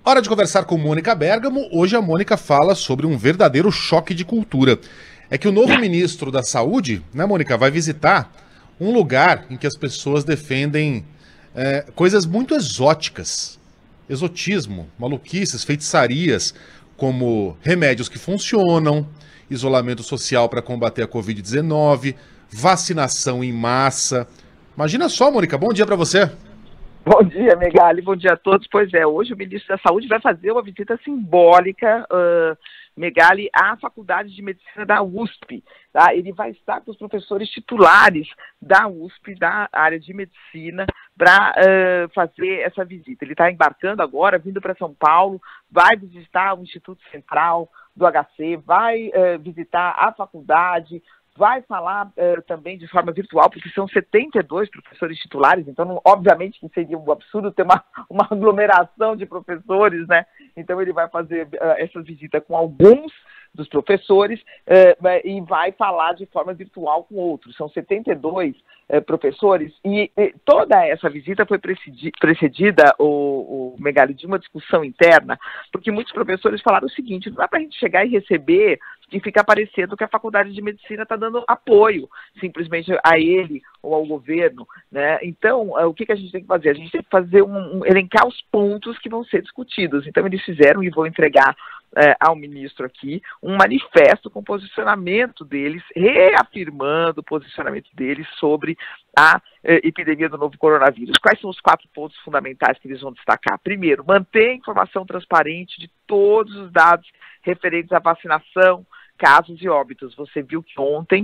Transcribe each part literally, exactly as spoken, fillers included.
Hora de conversar com Mônica Bergamo. Hoje a Mônica fala sobre um verdadeiro choque de cultura. É que o novo ministro da Saúde, né, Mônica, vai visitar um lugar em que as pessoas defendem é, coisas muito exóticas. Exotismo, maluquices, feitiçarias, como remédios que funcionam, isolamento social para combater a covid dezenove, vacinação em massa. Imagina só, Mônica, bom dia para você. Bom dia, Megali, bom dia a todos. Pois é, hoje o ministro da Saúde vai fazer uma visita simbólica, uh, Megali, à Faculdade de Medicina da U S P. Tá? Ele vai estar com os professores titulares da U S P, da área de medicina, para uh, fazer essa visita. Ele está embarcando agora, vindo para São Paulo, vai visitar o Instituto Central do H C, vai uh, visitar a faculdade, vai falar uh, também de forma virtual, porque são setenta e dois professores titulares, então não, obviamente que seria um absurdo ter uma, uma aglomeração de professores, né? Então ele vai fazer uh, essa visita com alguns dos professores uh, e vai falar de forma virtual com outros. São setenta e dois uh, professores e, e toda essa visita foi precedi precedida, o, o Megali, de uma discussão interna, porque muitos professores falaram o seguinte: não dá para a gente chegar e receber e ficar parecendo que a Faculdade de Medicina está dando apoio simplesmente a ele ou ao governo, né? Então, o que, que a gente tem que fazer? A gente tem que fazer um, um elencar os pontos que vão ser discutidos. Então, eles fizeram e vou entregar é, ao ministro aqui um manifesto com o posicionamento deles, reafirmando o posicionamento deles sobre a eh, epidemia do novo coronavírus. Quais são os quatro pontos fundamentais que eles vão destacar? Primeiro, manter a informação transparente de todos os dados referentes à vacinação, casos e óbitos. Você viu que ontem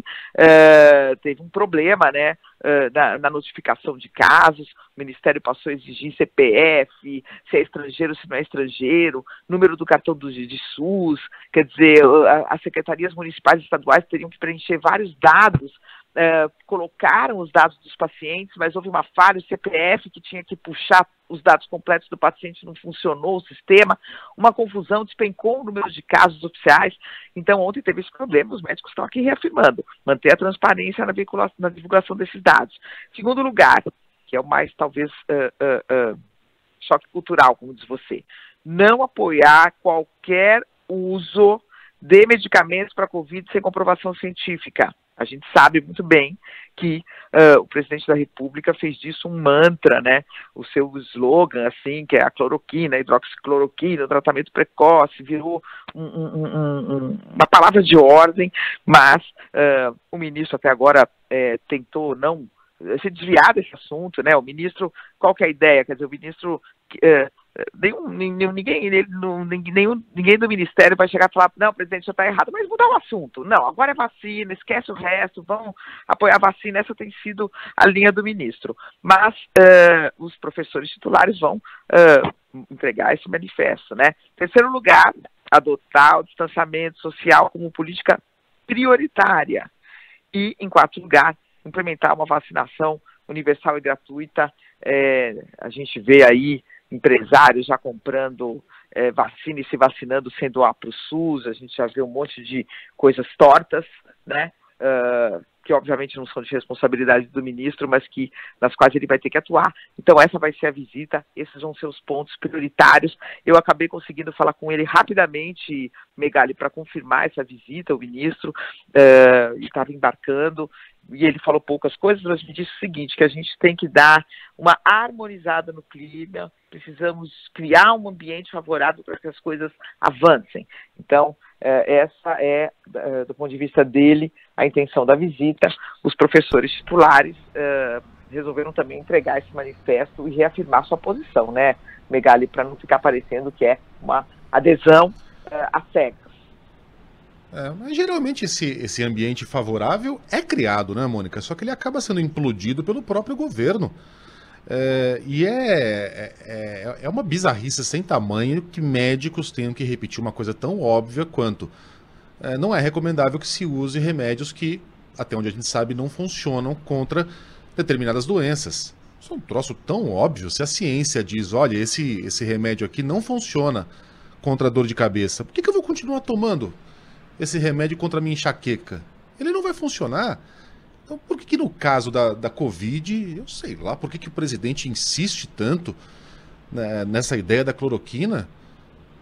uh, teve um problema, né, uh, na, na notificação de casos. O Ministério passou a exigir C P F, se é estrangeiro, se não é estrangeiro, número do cartão do, de SUS. Quer dizer, a, as secretarias municipais e estaduais teriam que preencher vários dados. Uh, colocaram os dados dos pacientes, mas houve uma falha, o C P F que tinha que puxar os dados completos do paciente não funcionou, o sistema, uma confusão, despencou o número de casos oficiais. Então ontem teve esse problema, os médicos estão aqui reafirmando, manter a transparência na, na divulgação desses dados. Segundo lugar, que é o mais talvez uh, uh, uh, choque cultural, como diz você, não apoiar qualquer uso de medicamentos para Covid sem comprovação científica. A gente sabe muito bem que uh, o presidente da República fez disso um mantra, né? O seu slogan, assim, que é a cloroquina, a hidroxicloroquina, o tratamento precoce, virou um, um, um, uma palavra de ordem, mas uh, o ministro até agora eh, tentou não se desviar desse assunto, né? O ministro, qual que é a ideia? Quer dizer, o ministro... Uh, Nenhum, nenhum, ninguém, ele, nenhum, ninguém do Ministério vai chegar e falar: não, presidente, já está errado, mas mudar o assunto. Não, agora é vacina, esquece o resto, vão apoiar a vacina. Essa tem sido a linha do ministro. Mas uh, os professores titulares vão uh, entregar esse manifesto, né? Terceiro lugar, adotar o distanciamento social como política prioritária. E, em quarto lugar, implementar uma vacinação universal e gratuita. É, a gente vê aí empresários já comprando é, vacina e se vacinando sem doar para o SUS. A gente já vê um monte de coisas tortas, né? Uh, que obviamente não são de responsabilidade do ministro, mas que, nas quais ele vai ter que atuar. Então essa vai ser a visita, esses vão ser os pontos prioritários. Eu acabei conseguindo falar com ele rapidamente, Megali, para confirmar essa visita. O ministro uh, estava embarcando e ele falou poucas coisas, mas me disse o seguinte, que a gente tem que dar uma harmonizada no clima, precisamos criar um ambiente favorável para que as coisas avancem. Então, essa é, do ponto de vista dele, a intenção da visita. Os professores titulares uh, resolveram também entregar esse manifesto e reafirmar sua posição, né, Megali, para não ficar parecendo que é uma adesão uh, a cegas. É, mas geralmente esse, esse ambiente favorável é criado, né, Mônica? Só que ele acaba sendo implodido pelo próprio governo. É, e é, é, é uma bizarrice sem tamanho que médicos tenham que repetir uma coisa tão óbvia quanto é, não é recomendável que se use remédios que, até onde a gente sabe, não funcionam contra determinadas doenças. Isso é um troço tão óbvio. Se a ciência diz, olha, esse, esse remédio aqui não funciona contra a dor de cabeça, por que, que eu vou continuar tomando esse remédio contra a minha enxaqueca? Ele não vai funcionar. Então, por que, que no caso da, da Covid, eu sei lá, por que, que o presidente insiste tanto, né, nessa ideia da cloroquina?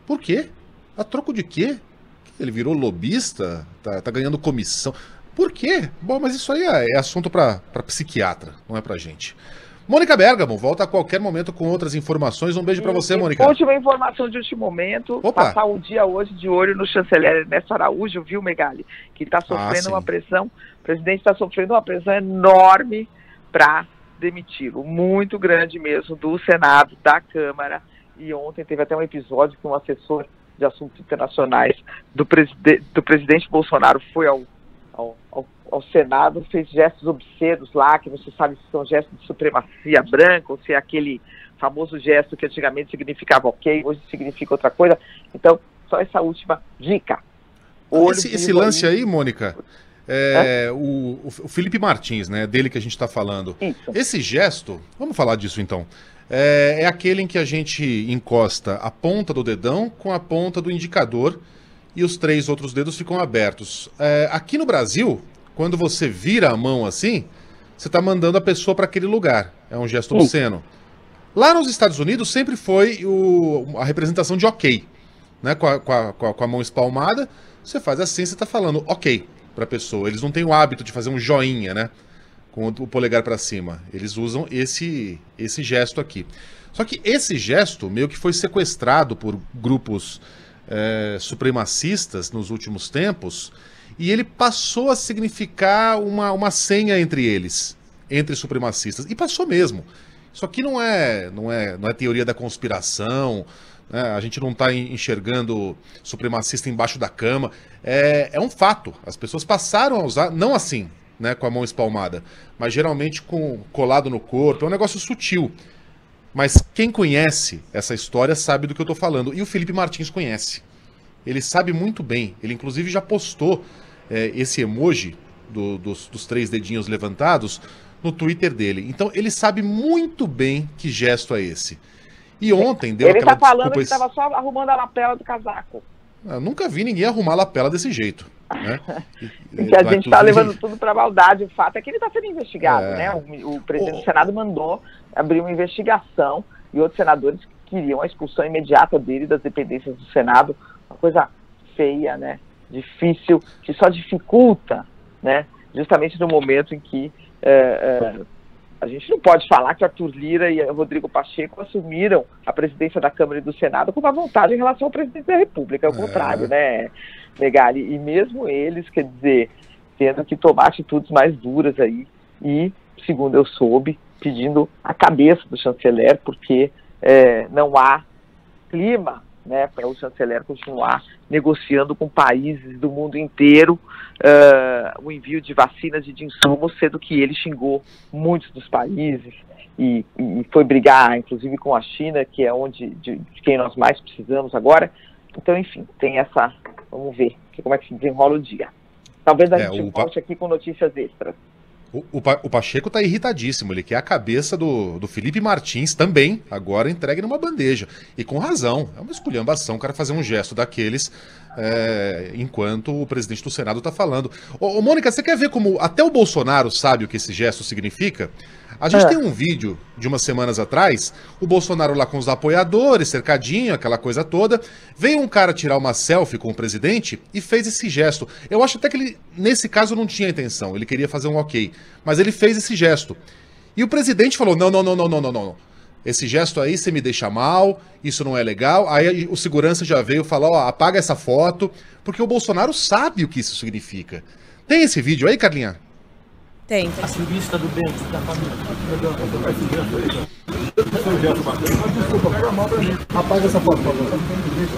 Por quê? A troco de quê? Ele virou lobista? Tá, tá ganhando comissão? Por quê? Bom, mas isso aí é, é assunto para psiquiatra, não é pra gente. Mônica Bergamo, volta a qualquer momento com outras informações. Um beijo para você, Mônica. Última informação de último momento. Opa. Passar o dia hoje de olho no chanceler Ernesto Araújo, viu, Megali? Que está sofrendo ah, uma pressão, o presidente está sofrendo uma pressão enorme para demiti-lo. Muito grande mesmo, do Senado, da Câmara. E ontem teve até um episódio que um assessor de assuntos internacionais do, preside do presidente Bolsonaro foi ao, ao, ao ao Senado, fez gestos obscenos lá, que não se sabe se são gestos de supremacia branca ou se é aquele famoso gesto que antigamente significava ok, hoje significa outra coisa. Então, só essa última dica. Olho esse esse lance aí, Mônica, é, o, o Felipe Martins, né, dele que a gente está falando. Isso. Esse gesto, vamos falar disso então, é, é aquele em que a gente encosta a ponta do dedão com a ponta do indicador e os três outros dedos ficam abertos. É, aqui no Brasil, quando você vira a mão assim, você está mandando a pessoa para aquele lugar. É um gesto obsceno. Lá nos Estados Unidos sempre foi o, a representação de ok. Né? Com, a, com, a, com a mão espalmada, você faz assim, você está falando ok para a pessoa. Eles não têm o hábito de fazer um joinha, né? Com o polegar para cima. Eles usam esse, esse gesto aqui. Só que esse gesto meio que foi sequestrado por grupos é, supremacistas nos últimos tempos. E ele passou a significar uma, uma senha entre eles, entre supremacistas. E passou mesmo. Isso aqui não é, não é, não é teoria da conspiração, né? A gente não está enxergando supremacista embaixo da cama. É, é um fato. As pessoas passaram a usar, não assim, né, com a mão espalmada, mas geralmente com, colado no corpo. É um negócio sutil. Mas quem conhece essa história sabe do que eu estou falando. E o Felipe Martins conhece. Ele sabe muito bem. Ele, inclusive, já postou é, esse emoji do, dos, dos três dedinhos levantados no Twitter dele. Então, ele sabe muito bem que gesto é esse. E ontem deu ele aquela... Ele tá falando que estava só arrumando a lapela do casaco. Eu nunca vi ninguém arrumar a lapela desse jeito. Né? E, que a gente está levando tudo para maldade. O fato é que ele está sendo investigado. É... né? O, o presidente oh. do Senado mandou abrir uma investigação e outros senadores queriam a expulsão imediata dele das dependências do Senado. Uma coisa feia, né? Difícil, que só dificulta, né? Justamente no momento em que é, é, a gente não pode falar que Arthur Lira e Rodrigo Pacheco assumiram a presidência da Câmara e do Senado com uma vontade em relação ao presidente da República, ao é. contrário, né, Megali? E mesmo eles, quer dizer, tendo que tomar atitudes mais duras aí e, segundo eu soube, pedindo a cabeça do chanceler, porque é, não há clima, né, para o chanceler continuar negociando com países do mundo inteiro uh, o envio de vacinas e de insumos, sendo que ele xingou muitos dos países e, e foi brigar, inclusive, com a China, que é onde de, de quem nós mais precisamos agora. Então, enfim, tem essa... Vamos ver como é que se desenrola o dia. Talvez a é, gente volte aqui com notícias extras. O, o, o Pacheco tá irritadíssimo, ele quer a cabeça do, do Felipe Martins também, agora entregue numa bandeja. E com razão, é uma esculhambação o cara fazer um gesto daqueles é, enquanto o presidente do Senado tá falando. Ô, ô Mônica, você quer ver como até o Bolsonaro sabe o que esse gesto significa? A gente é. tem um vídeo de umas semanas atrás, o Bolsonaro lá com os apoiadores, cercadinho, aquela coisa toda. Veio um cara tirar uma selfie com o presidente e fez esse gesto. Eu acho até que ele, nesse caso, não tinha intenção, ele queria fazer um ok. Mas ele fez esse gesto. E o presidente falou, não, não, não, não, não, não, não. Esse gesto aí você me deixa mal, isso não é legal. Aí o segurança já veio falar, ó, apaga essa foto, porque o Bolsonaro sabe o que isso significa. Tem esse vídeo aí, Carlinha? Tem. A ativista do Bento, da família. Apaga essa foto, por favor.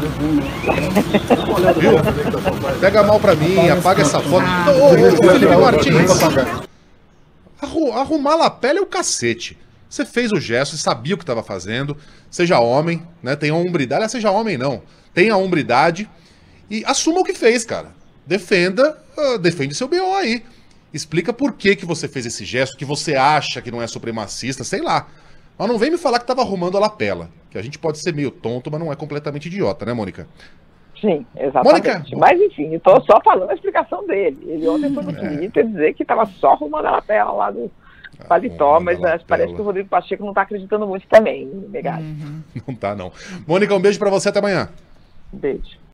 Viu? Pega mal pra mim, apaga essa foto. Ô, ô, Felipe Martins. Arrumar lapela é o cacete. Você fez o gesto, você sabia o que estava fazendo. Seja homem, né? Tenha hombridade. Ah, seja homem, não. Tenha hombridade. E assuma o que fez, cara. Defenda, uh, defende seu B O aí. Explica por que, que você fez esse gesto, que você acha que não é supremacista, sei lá. Mas não vem me falar que estava arrumando a lapela. Que a gente pode ser meio tonto, mas não é completamente idiota, né, Mônica? Sim, exatamente. Mônica... Mas enfim, estou só falando a explicação dele. Ele ontem foi no Twitter é. dizer que estava só arrumando a lapela lá do paletó, mas parece que o Rodrigo Pacheco não está acreditando muito também, Megali. Uhum. Não tá, não. Mônica, um beijo para você, até amanhã. Beijo.